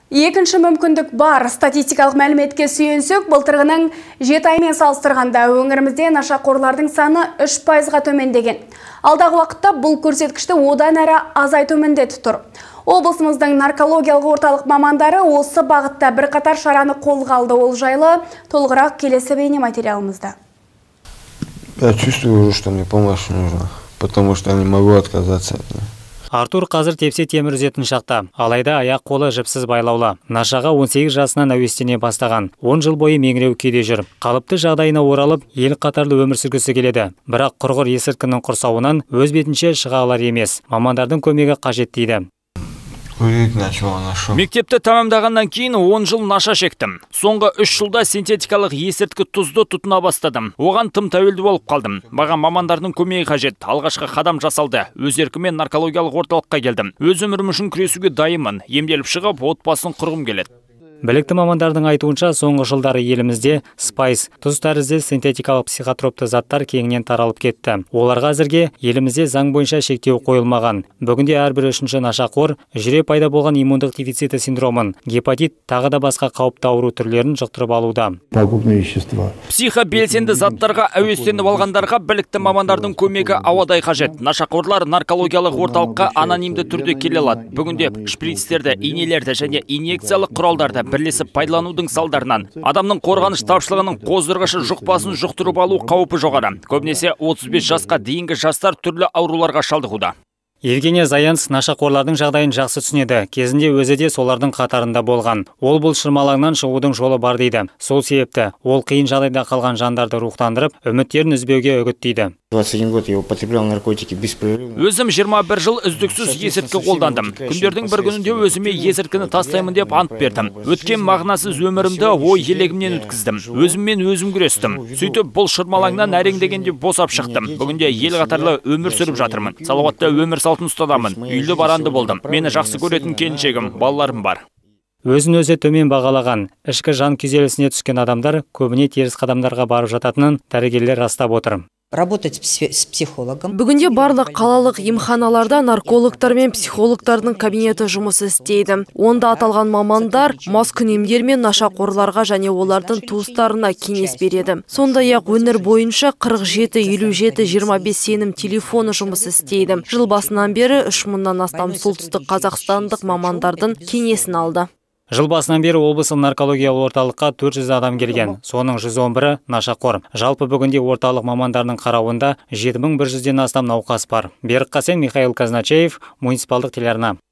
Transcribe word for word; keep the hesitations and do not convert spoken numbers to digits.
Екінші мүмкіндік бар. Статистикалық мәліметке сүйенсек, былтырғының жеті аймен салыстырғанда өңірімізде нашақорлардың саны үш пайызға төмендеген. Алдағы уақытта бұл көрсеткішті одан әрі азайту міндеті тұр. Облысымыздың наркологиялық орталық мамандары осы бағытта бірқатар шараны қолға алды. Ол жайлы толығырақ келесі бейне материалымызда. Я чувствую уже, что мне помощь нужна, потому что я не могу отказаться от нее. Артур қазір тепсе темір үзетін шақта, алайда аяқ қолы жіпсіз байлаулы. Нашаға он сегіз жасынан әуестене бастаған. он жыл бойы меңіреу күйде жүр. Қалыпты жағдайына оралып, ел қатарлы өмір сүргісі келеді. Бірақ құрғыр есірткінің құрсауынан өз бетінше шыға алар емес. Мамандардың көмегі қажет дейді. Мектепті тамамдағаннан кейін он жыл наша шектім. Соңғы үш жылда синтетикалық есірткі тұзды тұтына бастадым. Оған тым тәуелді болып қалдым. Маған мамандардың көмегі қажет. Алғашқы қадам жасалды. Өз еркіммен наркологиялық орталыққа келдім. Өз өмірім үшін күресуге дайынмын. Емделіп шығып, отбасын құрғым келеді. Білікті мамандардың айтуынша, соңғы жылдары елімізде спайс, тұз тәрізді синтетикалық психотропты заттар кеңінен таралып кетті. Оларға әзірге елімізде заң бойынша шектеу қойылмаған. Бүгінде әрбір үшінші нашақор жүре пайда болған иммундық дефициті синдромын, гепатит, тағы да басқа қауіпті ауру түрлерін жұқтырып алуда. Психобелсенді заттарға әуестеніп алғандарға білікті мамандардың көмегі ауадай қажет. Нашақорлар наркологиялық орталыққа анонимді түрде келе алады. Бүгінде шприцтерді, инелерді және инъекциялық құралдарды бірлесіп пайдаланудың салдарынан адамның қорғаныш тапшылығының қоздырғышы жұқпасын жұқтырып алу қаупі жоғары. Көбінесе отыз бес жасқа дейінгі жастар түрлі ауруларға шалдығуда. Евгения Заянс нашақорлардың жағдайын жақсы түсінеді. Кезінде өзі де солардың қатарында болған. Ол бұл шырмалаңнан шығудың жолы бар дейді. Сол себепті ол қиын жағдайда қалған жандарды рухтандырып, үміттерін үзбеуге үгіттейді. Өзім жиырма бір жыл үздіксіз есірткі қолдандым. Күндердің бір күнінде өзіме есірткіні тастаймын деп ант бердім. Өткен мағынасыз өмірімді ой елегімнен өткіздім. Өзіммен өзім күрестім. Сөйтіп бұл шырмалаңнан әрең дегенде босап шықтым. Бүгінде ел қатарлы өмір сүріп жатырмын. Салауатты өмір салтын ұстадамын. Үйлі баранды болдым. Мені жақсы көретін келіншегім, балаларым бар. Өзін өзі төмен бағалаған, ішкі жан күйзелісіне түскен адамдар көбіне теріс қадамдарға барып жататынын дәрігерлер растап отыр. Работать с психологом. Бүгінде барлық қалалық емханаларда наркологтар мен психологтардың кабинеті жұмыс істейді. Онда аталған мамандар маскүнемдер мен нашақорларға және олардың туыстарына кеңес береді. Сондай-ақ өңір бойынша қырық жеті елу жеті жиырма бес сенім телефоны жұмыс істейді. Жыл басынан бері үш мыңнан астам солтүстік қазақстандық мамандардың кеңесін алды. Жыл басынан бері облыстық наркологиялық орталыққа төрт жүз адам келген. Соның жүз он бірі нашақор. Жалпы бүгінде орталық мамандарының қарауында жеті мың бір жүзден астам науқас бар. Берік Қасен, Михаил Казначеев, муниципалдық телеарна.